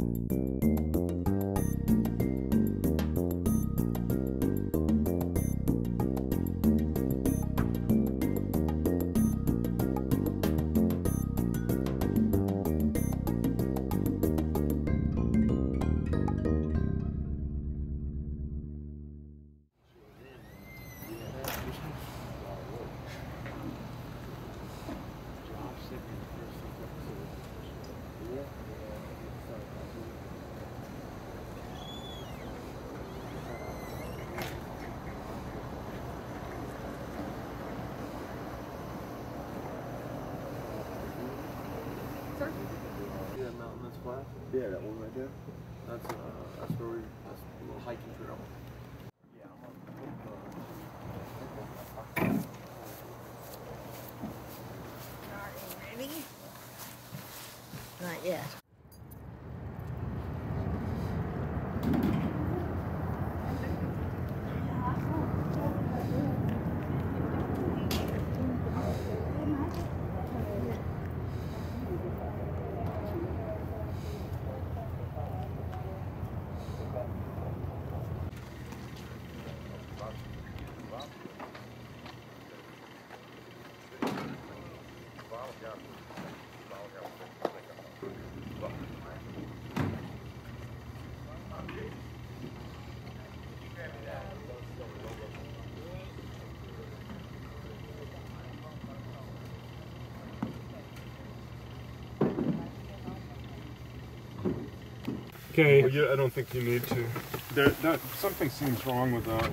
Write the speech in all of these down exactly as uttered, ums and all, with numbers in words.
Yeah, that one right there. That's uh, that's where we. That's a little hiking trail. Yeah. Are you ready? Not yet. Okay. Well, yeah, I don't think you need to. There, that something seems wrong with that.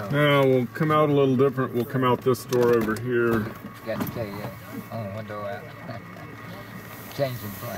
Now we'll come out a little different. We'll come out this door over here. Got to tell you that. Only one door out. Changing plan.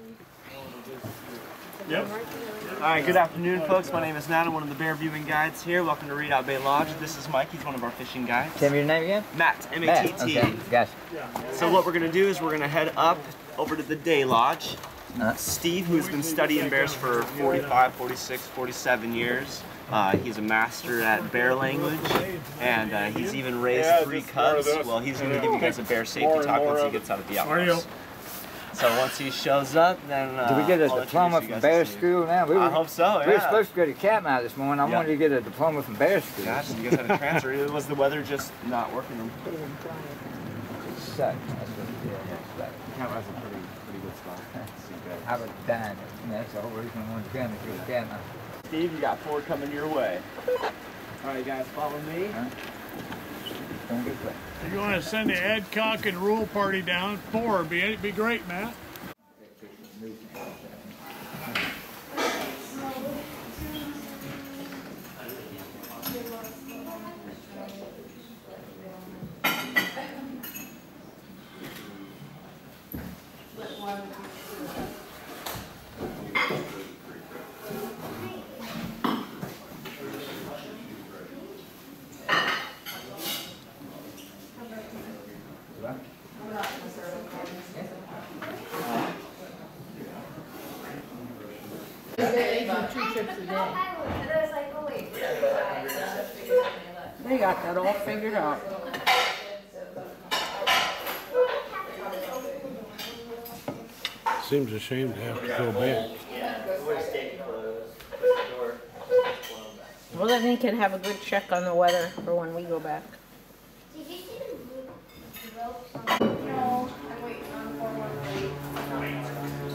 Yep. All right, good afternoon, folks. My name is Nat. I'm one of the bear viewing guides here. Welcome to Redoubt Bay Lodge. This is Mike. He's one of our fishing guides. Tell me your name again? Matt, M A T T. Okay, gotcha. So what we're going to do is we're going to head up over to the day lodge. Uh, Steve, who's been studying bears for forty-five, forty-six, forty-seven years. Uh, he's a master at bear language, and uh, he's even raised Yeah, three just more of cubs. this. Well, he's going to give you guys a bear safety More and talk more once he of gets out of the Are you? outhouse. So once he shows up, then uh, Did we get a I'll diploma introduce you from guys bear to Steve. school now? We were, I hope so, we were yeah. supposed to go to Katmai this morning. I Yeah. wanted to get a diploma from bear school. Gosh, you guys had a transfer. It was the weather just not working. It sucked. That's what it did. It sucked. Katmai's a pretty, pretty good spot. See bears. I was dying. And that's the whole reason I wanted to come to go to Katmai. Steve, you got four coming your way. All right, guys, follow me. Huh? Don't get wet. If you want to send the Adcock and Rule party down, four would be, it'd be great, Matt. Two trips a day. They got that all figured out. Seems a shame to have to go back. Well, then he can have a good check on the weather for when we go back. Did you see the ropes on? No, I'm waiting on four more plates.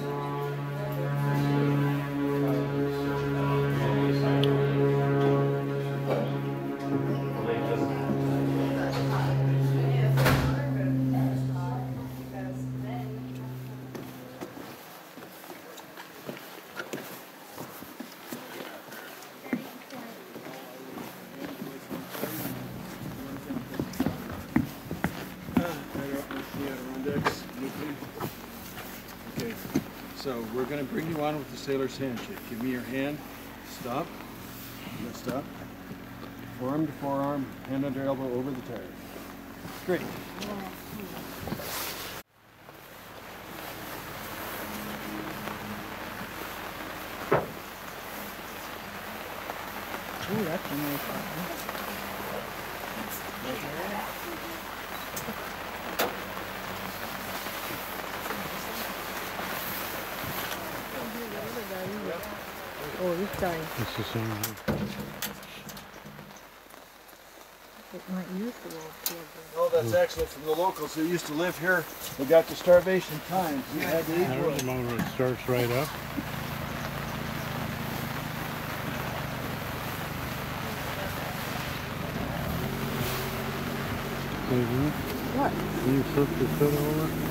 Okay, so we're going to bring you on with the sailor's handshake. Give me your hand. Stop. Lift up. Forearm to forearm, hand under elbow over the tire. Great. Ooh, that's a nice one. Oh, this guy, It's the same one. it might use the old kid. Oh, that's actually from the locals who used to live here. They got to starvation times. You had to eat I wood. remember it starts right up. What? Can you flip the foot over?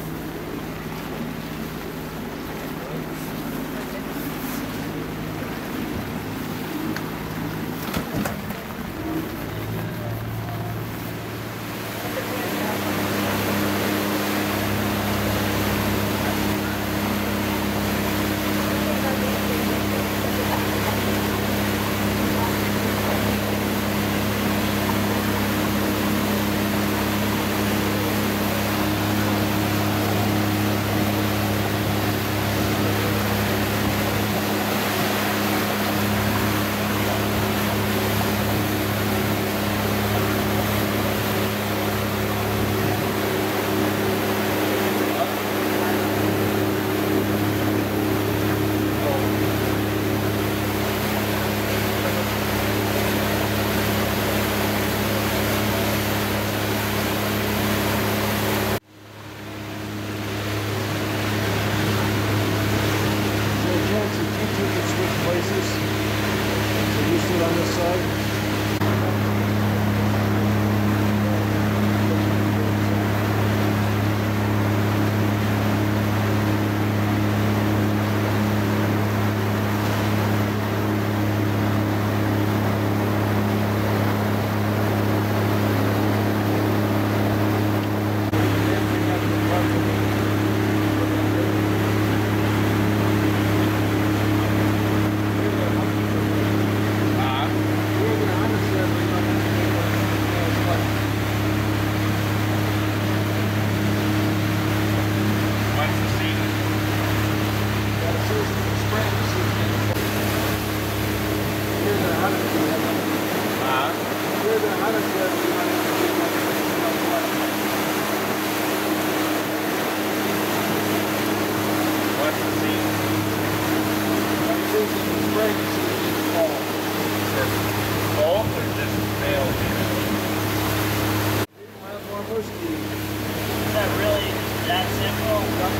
that simple?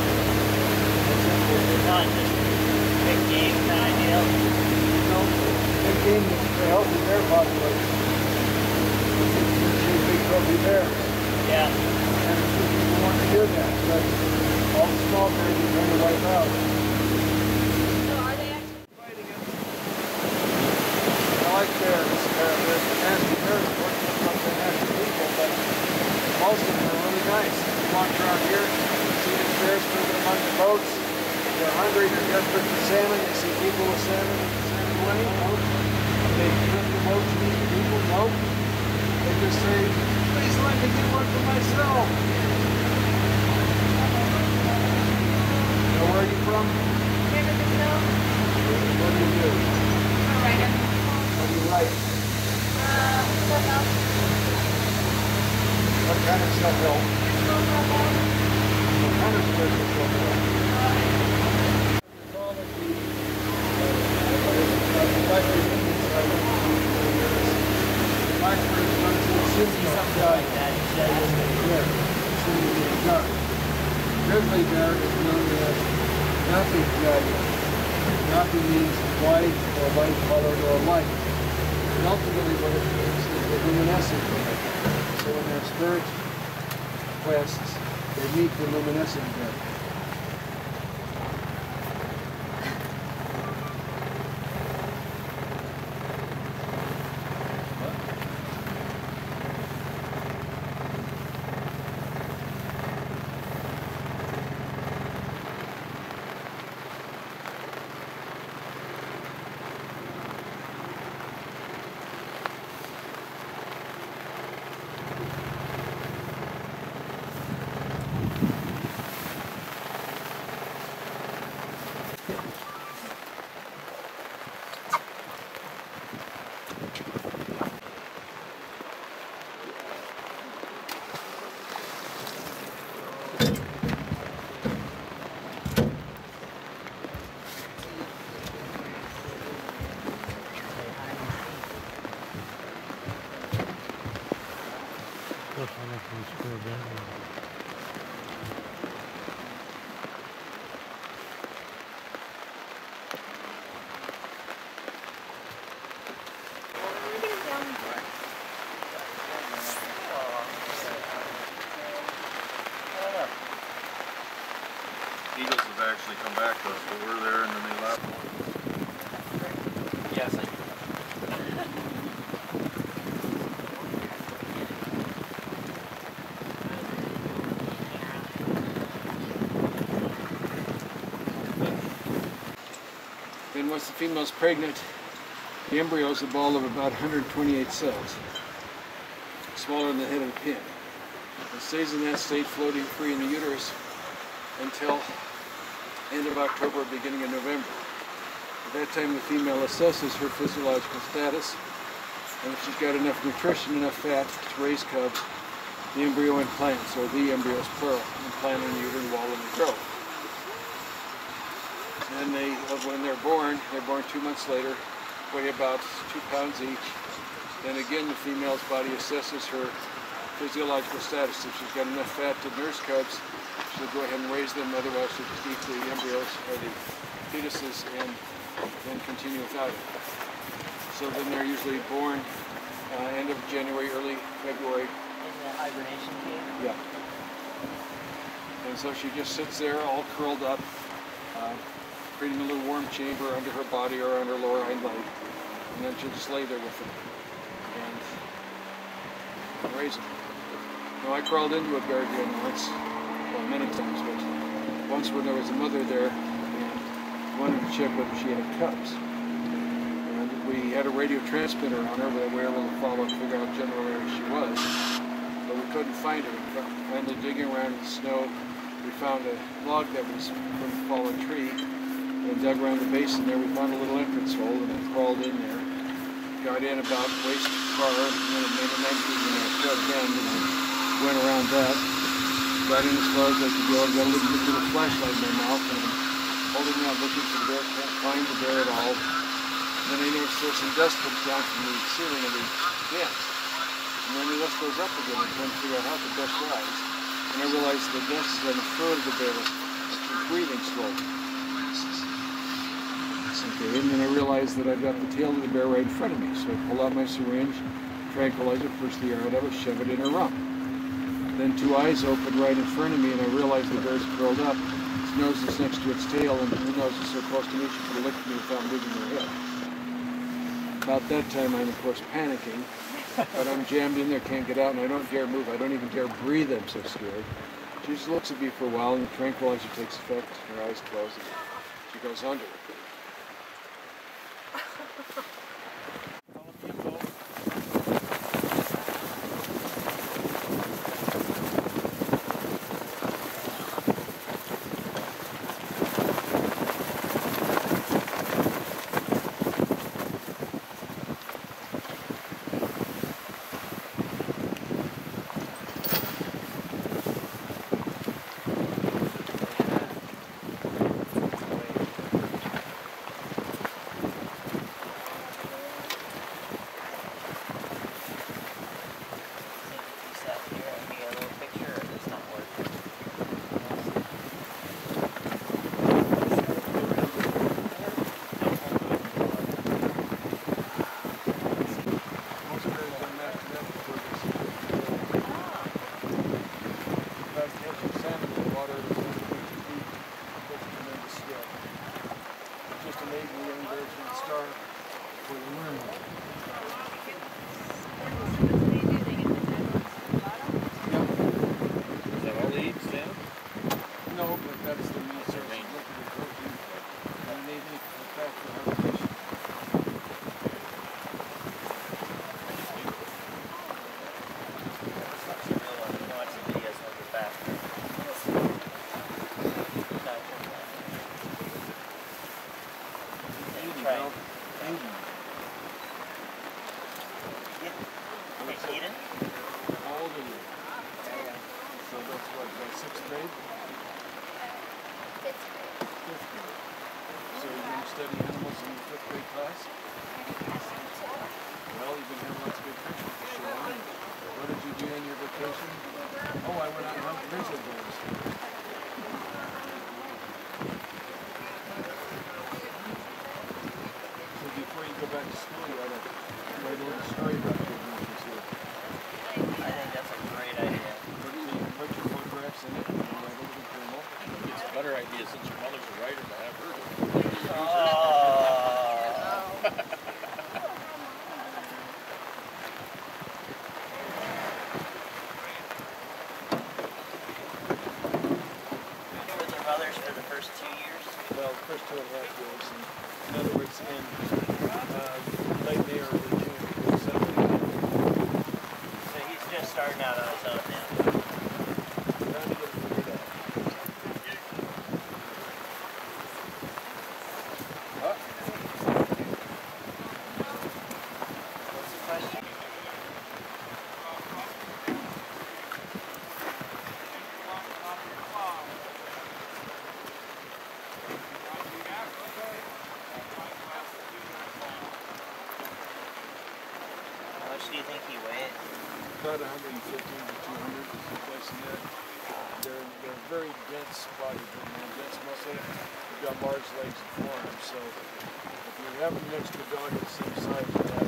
It's not just big game kind of deal? No, big game is to help the bear population. Big trophy bears. Yeah. And a few people want to hear that, but all the small bears are trying to wipe out. So are they actually Fighting it. I like bears. They're, they're nasty bears working with some nasty people, but most of them are really nice. You walk around here, see these bears moving among the boats. They're hungry, they're desperate for salmon. They see people with salmon and salmon away. Nope. They flip the boat to these people. Nope. They just say, please let me get one for myself. Now, where are you from? River Brazil? What do you do? I'm a writer. What do you write? Uh, what's else? What kind of stuff help? What kind of spiritual stuff help? Grizzly bear is known as nothing dragon. Nothing means white or light colored or light. And ultimately what it means is the luminescent bear. So in their spirit quests, they meet the luminescent bear. Eagles have actually come back to us, but we're there and then they left. Yes, I Then once the female's pregnant, the embryo is a ball of about one hundred twenty-eight cells, smaller than the head of a pin. It stays in that state, floating free in the uterus until end of October, beginning of November. At that time, the female assesses her physiological status, and if she's got enough nutrition, enough fat to raise cubs, the embryo implants, or the embryos plural, implant in the uterine wall and they grow. And they, when they're born, they're born two months later, weigh about two pounds each. Then again, the female's body assesses her physiological status. If she's got enough fat to nurse cubs, she'll go ahead and raise them. Otherwise, she'll just eat the embryos or the fetuses and then continue without it. So then they're usually born uh, end of January, early February. In the hibernation game? Yeah. And so she just sits there all curled up, uh, creating a little warm chamber under her body or on her lower hind leg. And then she'll just lay there with them and, and raise them. Now I crawled into a bear den once, well many times, but once when there was a mother there and wanted to check whether she had cubs. And we had a radio transmitter on her that we were able to follow and figure out general where she was. But we couldn't find her. Finally digging around in the snow, we found a log that was from a fallen tree. And dug around the basin there, we found a little entrance hole and then crawled in there. Got in about waist far, and then it made an exit in a sharp bend, and I went around that. Got in as far as I could go, and got a little, little flashlight in my mouth, and I'm holding out looking for the bear, can't find the bear at all. And then I noticed there's some dust comes down from the ceiling of the den. And then the dust goes up again, and trying to figure out how the dust rise. and I realized the nests on the fur of the bear was breathing slowly. Okay, and then I realized that I've got the tail of the bear right in front of me, so I pull out my syringe, tranquilizer, push the air out of it, shove it in her rump. Then two eyes open right in front of me, and I realize the bear's curled up. Its nose is next to its tail, and her nose is so close to me she could have licked me without moving her head. About that time, I'm of course panicking, but I'm jammed in there, can't get out, and I don't dare move. I don't even dare breathe. I'm so scared. She just looks at me for a while, and the tranquilizer takes effect. Her eyes close, and she goes under. About one hundred fifty to two hundred, someplace in there. They're, they're very dense body, dense muscle. They've got large legs and forearms, so if you have them next to a dog the same size as that,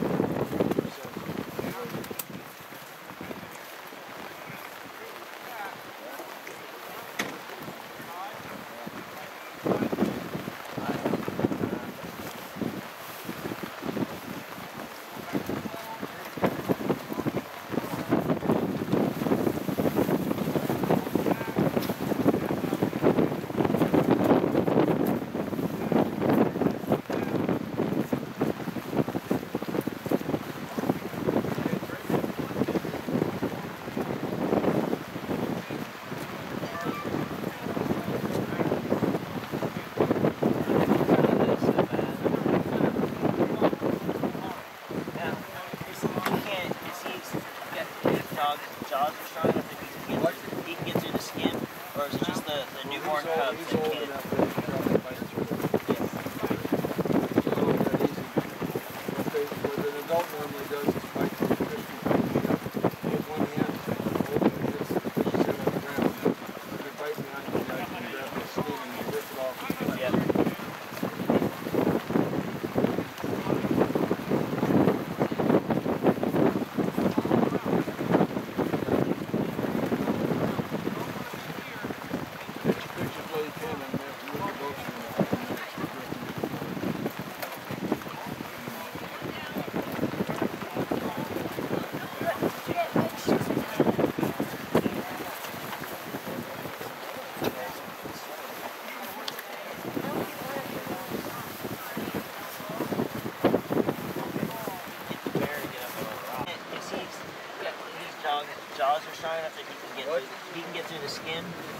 normally does is bite the fish from the up. With one hand, hold it against the fish's head on the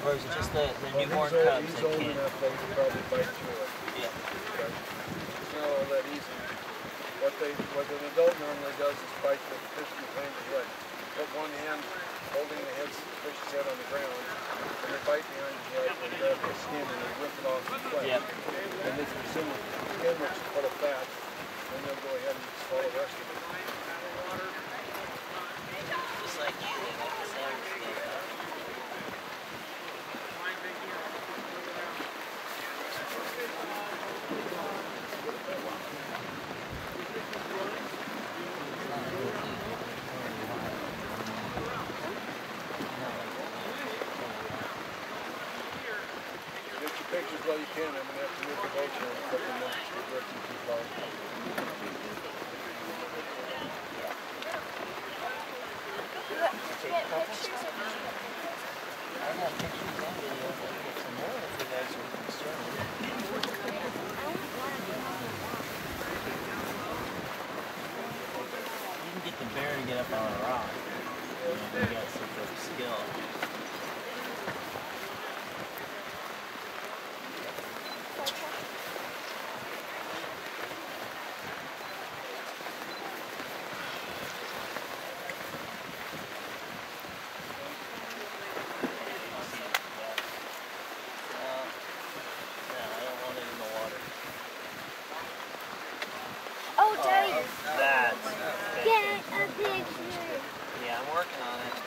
Or is it just the, the Well, newborn he's old, cubs he's that old can't? enough that he can probably bite through it. Yeah. Okay. It's not all that easy. What they, what an adult normally does is bite the fish behind the head. Put one hand holding the head, fish's head on the ground, and they bite behind the head and grab the skin and they rip it off the flesh. Yep. And they consume the skin, which is full of fat, and they'll go ahead and swallow the rest of it. Just like you, they like the salmon skin. Get your pictures while you can. I'm going to have to move the boat here in a couple of minutes. We're drifting too far. Take pictures. I have pictures and videos. I can get some more if you guys are concerned. You can get the bear to get up on a rock. You know, if you got some sort of skill. Oh, Daddy, That's get a picture. yeah, I'm working on it.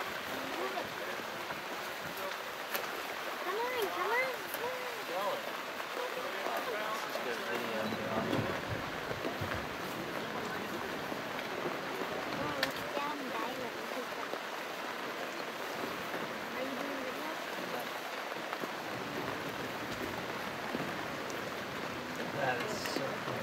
Come on, come on. Going. This is good video, John. That is so cool.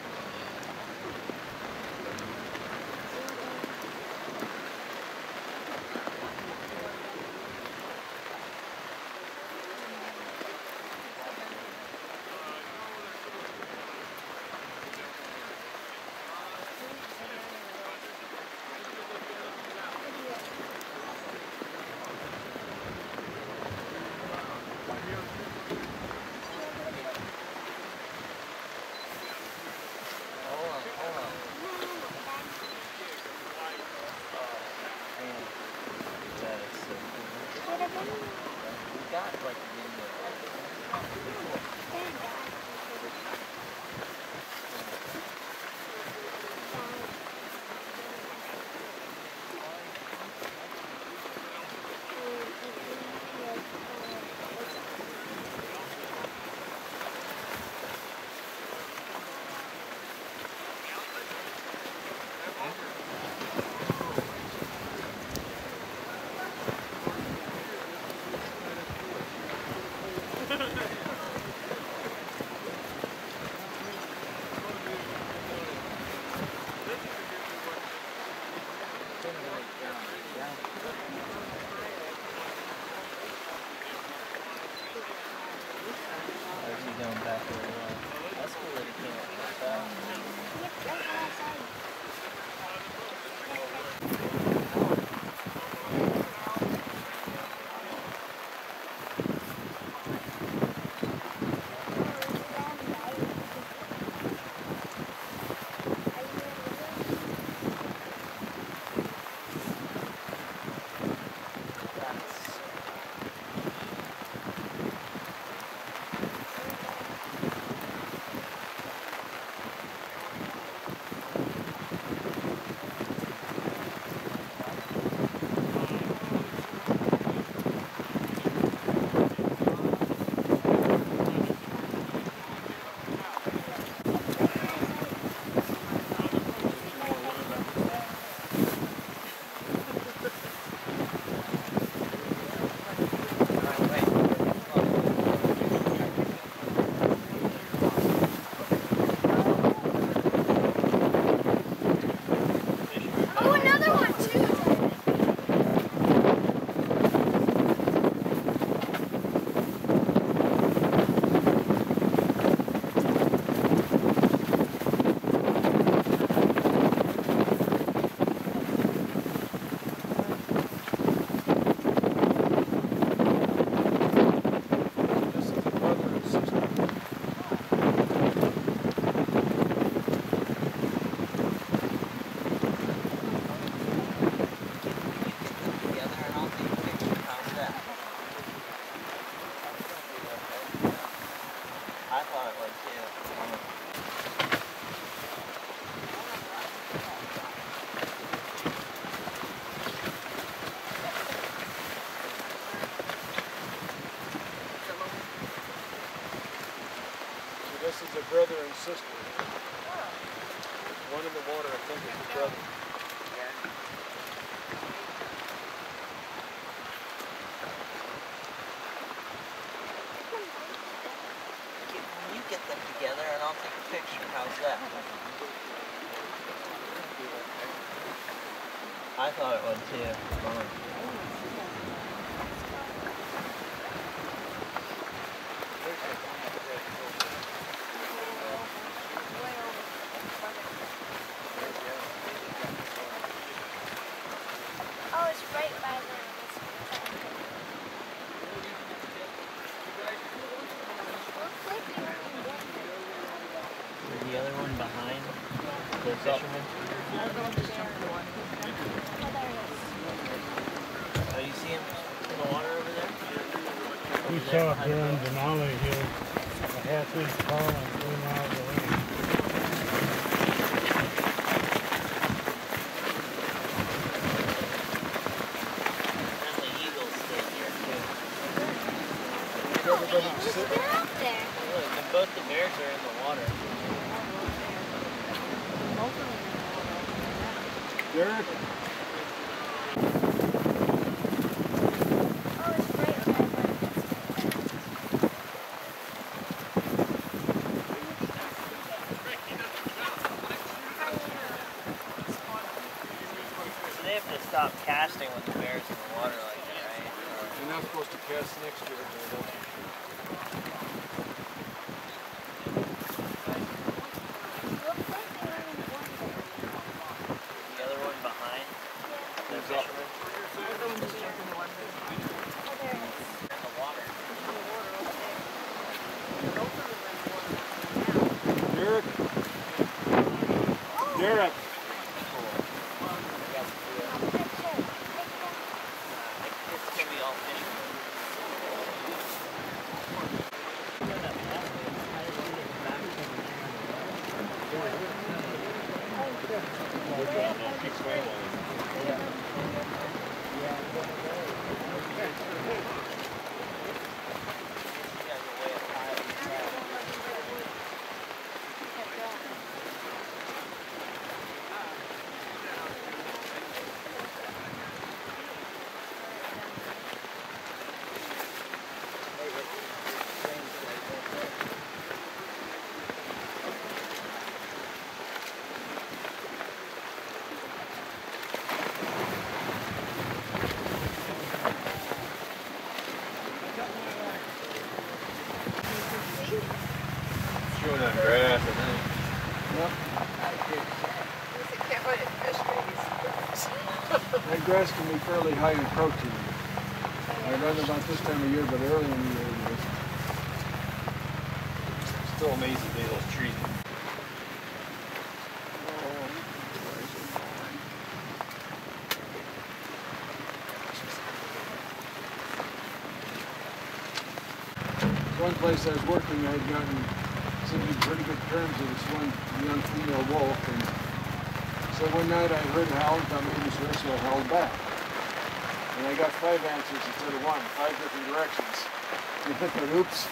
Hold on, hold on. Man, that is so cool. We got like a video. Pretty cool. There's you going back there. Yeah. That's cool that he came up with that. That's one too. So this is a brother and sister. One in the water, I think, is the brother. When you get them together and I'll take a picture, how's that? I thought it would too. Oh, it's right by there. The other one behind the fisherman. Oh, you see him in the water over there? We saw it during Denali Hill, a half inch tall and three miles away. Apparently eagles stay here too. They're out there. Look, and both the bears are in the water. Derek? Oh, it's right there. So they have to stop casting with the bears in the water like that, right? You're not supposed to cast next year. The other one behind the fisherman. In the water. Derek? Derek? It's gonna be all fishermen. Chewing on grass, I think. That grass can be fairly high in protein. I run about this time of year, but early in the year it is. Still amazing, they those trees. One place I was working, I had gotten some pretty good terms with this one young female wolf, and so one night I heard howling coming in this way, so I howled back. And I got five answers instead of one, five different directions. And I thought, oops.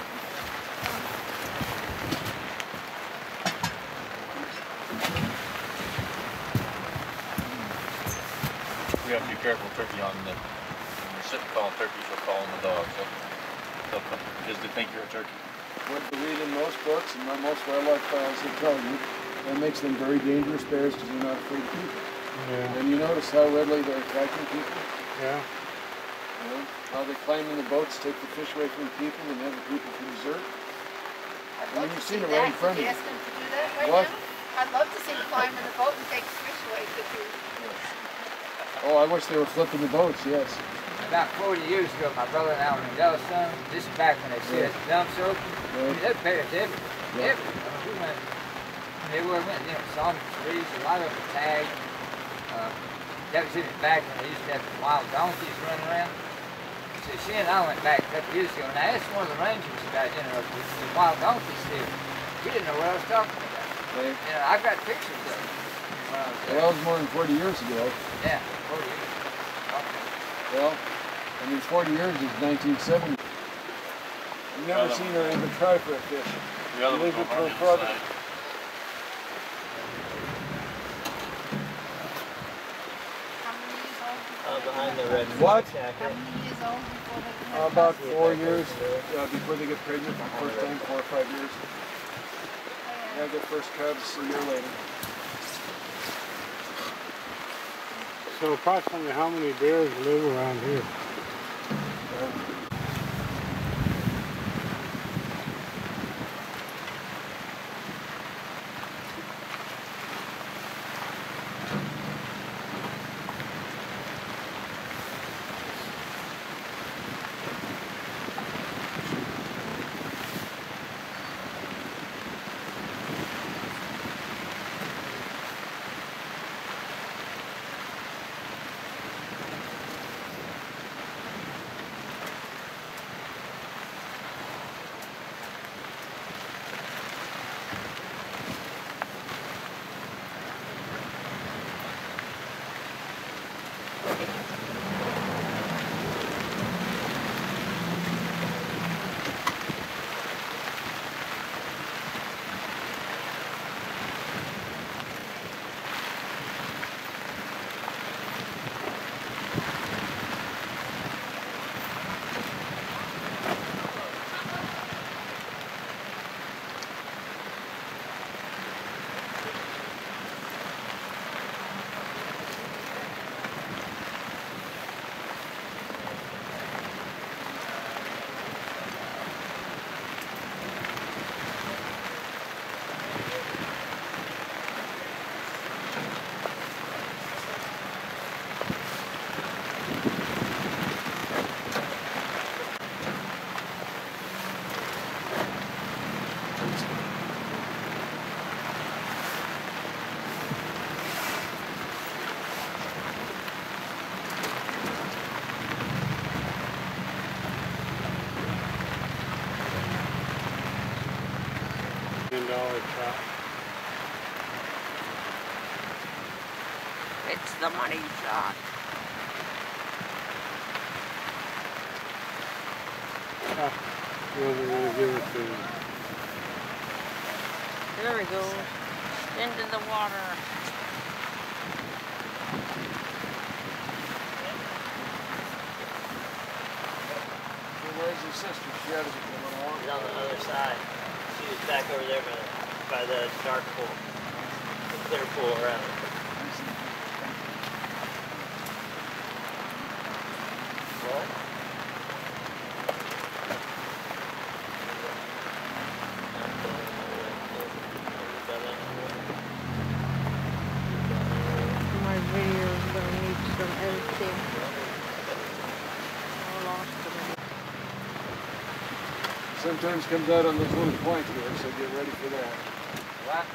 We have to be careful with turkey hunting. That when you're sitting calling turkeys, you'll call them the dogs. So they'll come because they think you're a turkey. What you read in most books and my most wildlife files will tell you, that makes them very dangerous bears because they're not afraid of people. Yeah. And you notice how readily they're attacking people? Yeah. You know, how they climb in the boats, take the fish away from the people, and have the people for dessert. I mean, you've seen it right in front of you. Did you ask them to do that right What? now? I'd love to see them climb in the boat and take the fish away with you. Oh, I wish they were flipping the boats, yes. About forty years ago, my brother and I were in Yellowstone, just back when they said Yeah. dumps open. Right. That bears everywhere. Yeah. Everywhere. We went, everywhere we went, you know, saw them in the trees, a lot of them tagged. Uh, that was even back when they used to have wild donkeys running around. So she and I went back a couple years ago, and I asked one of the rangers about, you know, the, the wild donkey still. He didn't know what I was talking about. Right. You know, I've got pictures of them when I was there. Well, that was more than forty years ago. Yeah, forty years. Okay. Well, I mean, forty years is nineteen seventy. I've never Other seen one. her even try for a fish. The other Leave one's it over for on a the other brother. side. How many years old before Uh, they behind the come red up? What? How jacket. many years old before they come Uh, up? about four years uh, before they get pregnant for the first time, four or five years. Yeah, get first cubs a year later. So approximately how many bears live around here? Ten dollar shot. It's the money shot. He wasn't going to give it to him. There we go. Into the water. Where's your sister? She had to be coming along. She's on the other side. She was back over there by the, by the dark pool. The clear pool around. What? My video's gonna need some editing. I lost them. Sometimes comes out on those little points here, so get ready for that. What?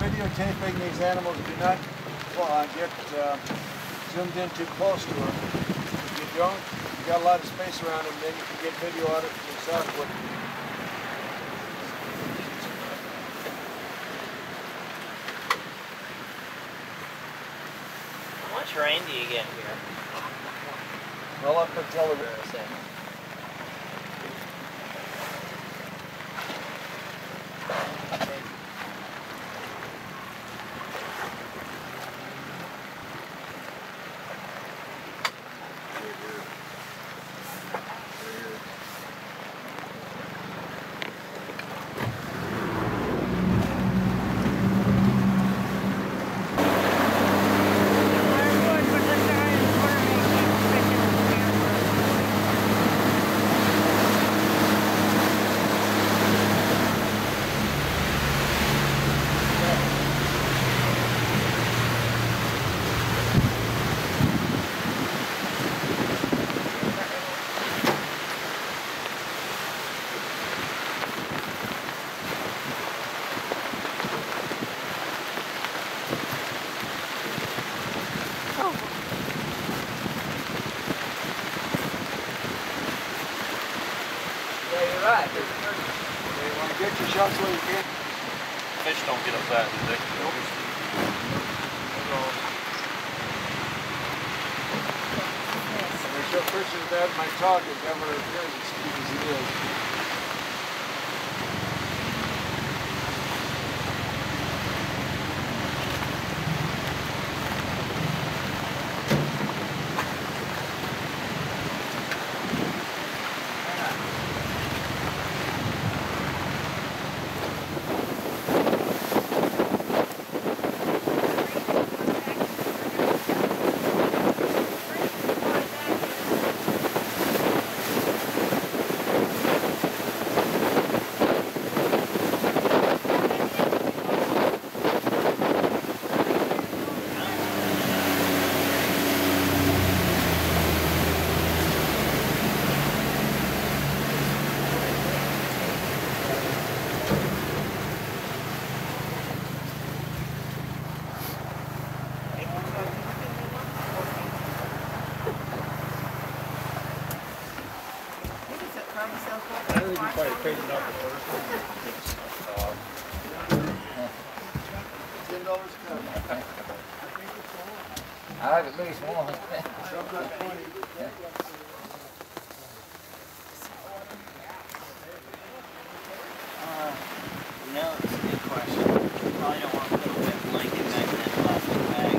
videotaping these animals, do not uh, get uh, zoomed in too close to them. If you don't, you got a lot of space around them, then you can get video on it yourself. With How much rain do you get here? well up until the Right. You want to get your shots where you can. Fish don't get up that, do they? There's no person that my talk has ever appeared as steep as it is. I have at least one. Uh, you know, it's a good question. You probably don't want to put a wet blanket back in that plastic bag.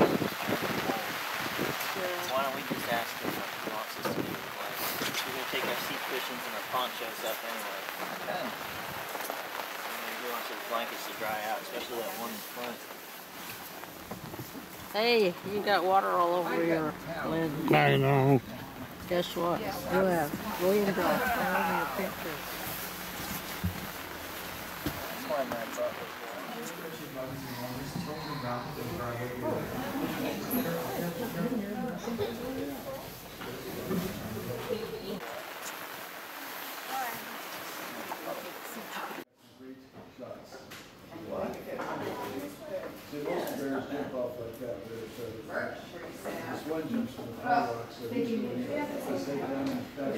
Why don't we just ask him what he wants us to do with the blanket? We're going to take our seat cushions and our ponchos up anyway. Okay. And he wants his blankets to dry out, especially that one in front. Hey, you got water all over your lens. I know. Guess what? You have William Brown all your pictures. See, most bears jump off like that. This one jumps from the high rocks, so he's really going to stay down and that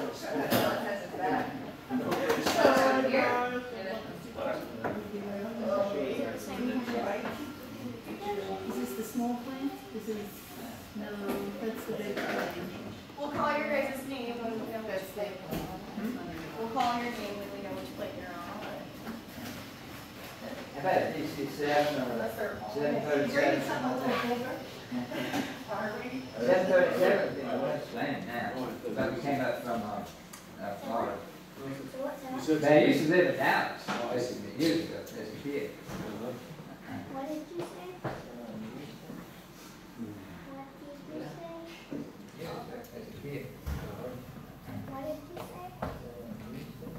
Is this the small plant? This is, no, that's the big plant. We'll call your guys' name when we know which plate. We'll call your name when we know which plate you're on. How about it? It's seven or seven thirty-seven? Seven thirty-seven, that's land now. But we came up from uh, uh, Florida. They used to live in Dallas, basically, years ago, as a kid. What did you say? What did you say? Yeah, as a kid. What did you say? What did you say?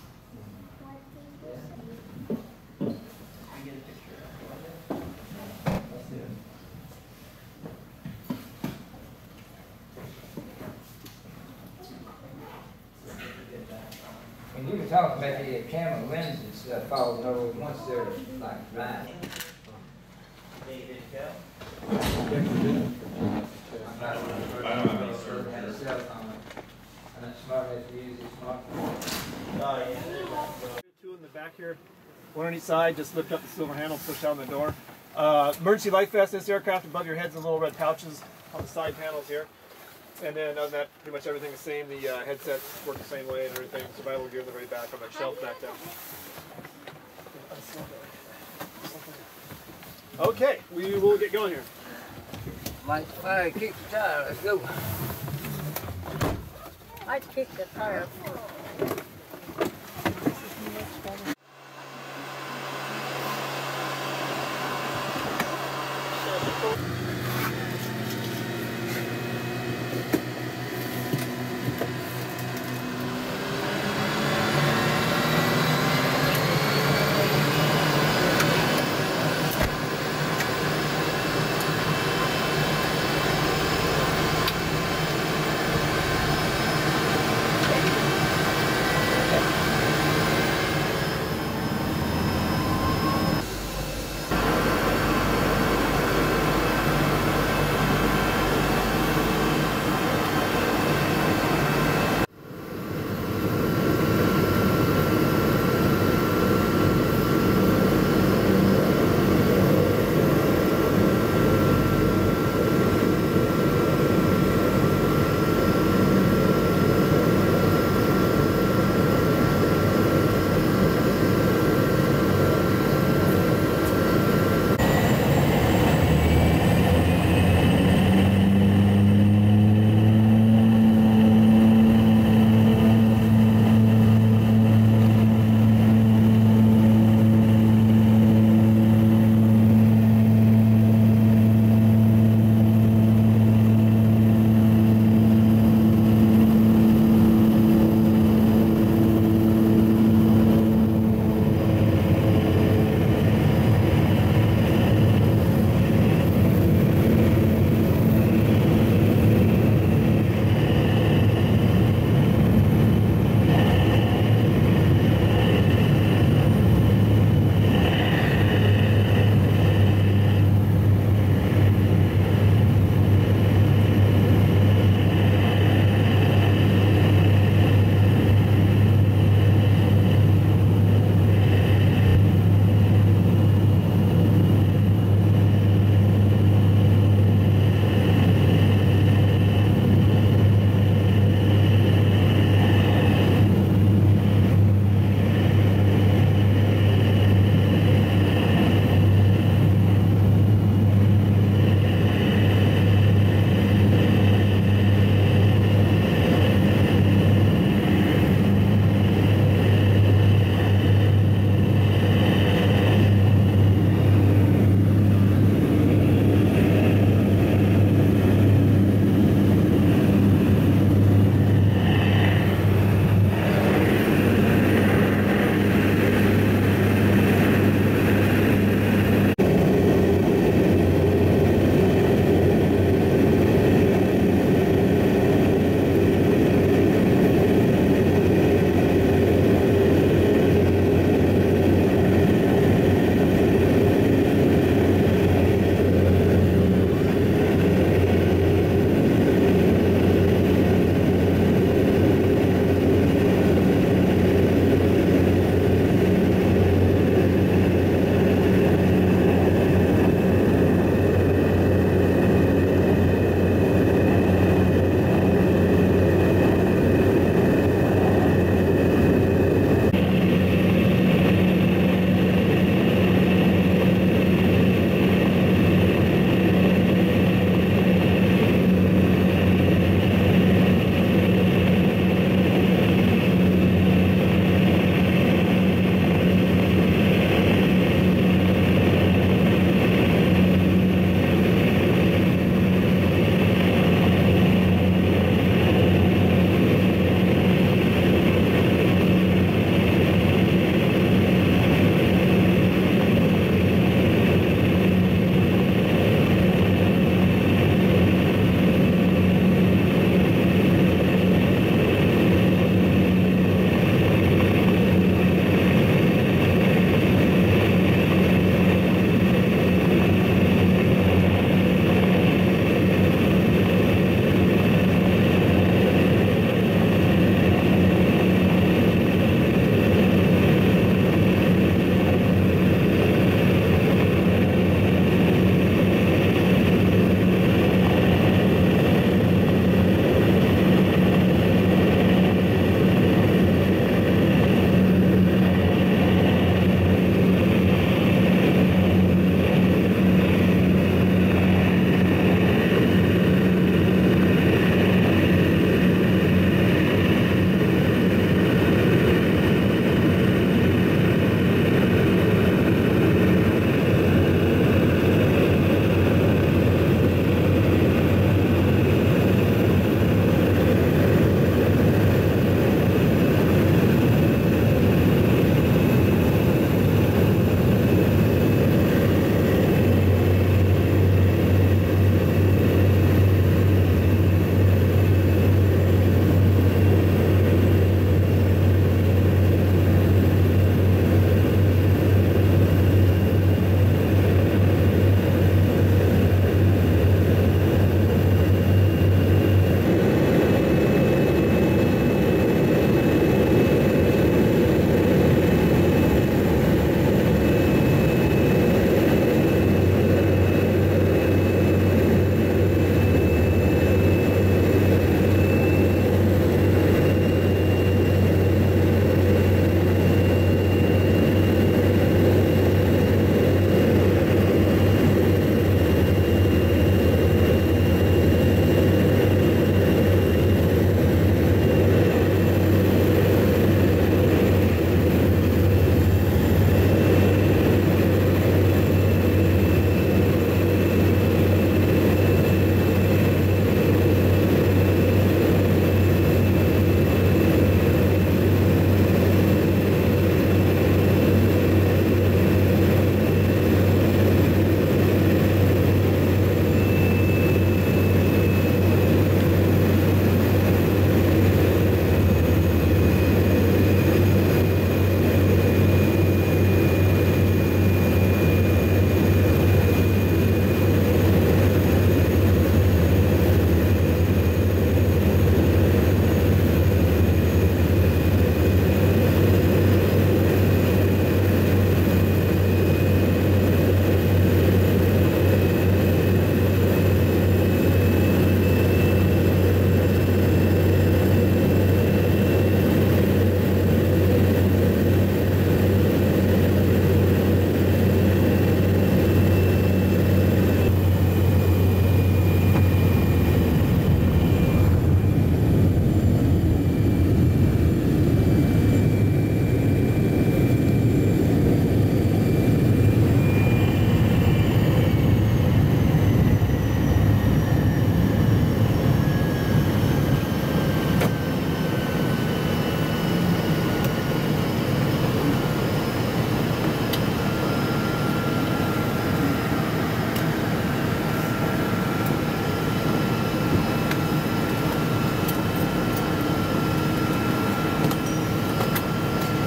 And you were talking about the camera lenses uh, falling over once they're like dry. Two in the back here, one on each side. Just lift up the silver handle, push down the door. Uh, emergency life vest. This aircraft above your heads and little red pouches on the side panels here. And then other than that, pretty much everything the same. The uh, headsets work the same way and everything. Survival gear in the very back on that shelf back down. Okay, we will get going here. Light the fire, kick the tire, let's go. I'd kick the tire.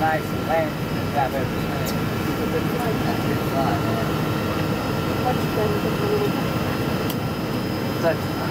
nicest land I've ever seen. That's good fun, man. Much better than the little Such fun.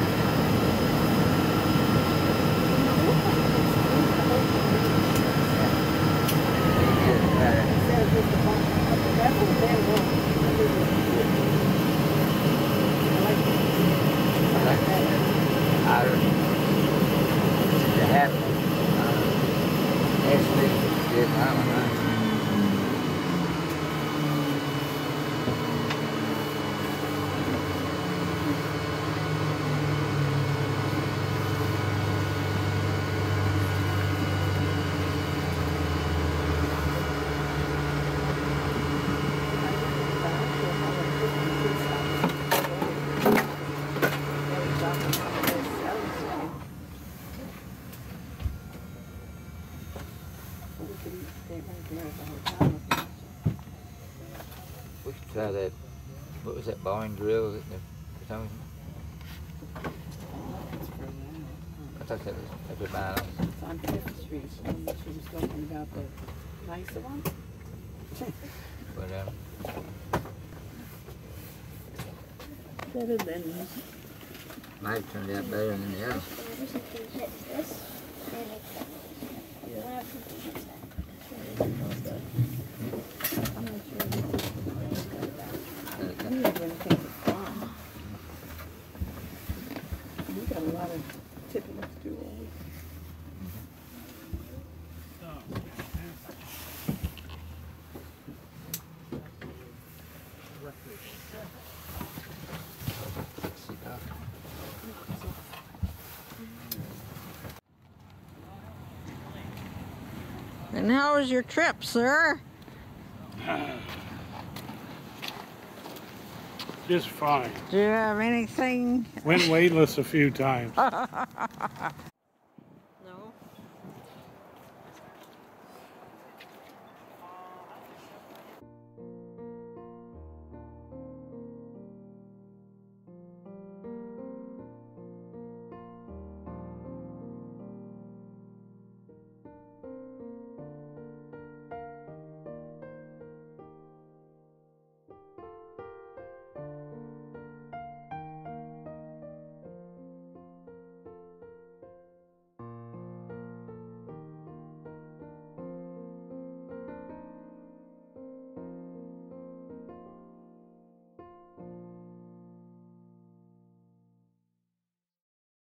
We should try that. What was that bar and grill that they're telling me? I thought that was every mile. It's on Fifth Street. And she was talking about the nicer one. Whatever. Better than Might have turned out better than the other. I'm not sure. We are going to take it far. We got a lot of tipping to do all week. And how was your trip, sir? Just fine. Do you have anything? Went weightless a few times.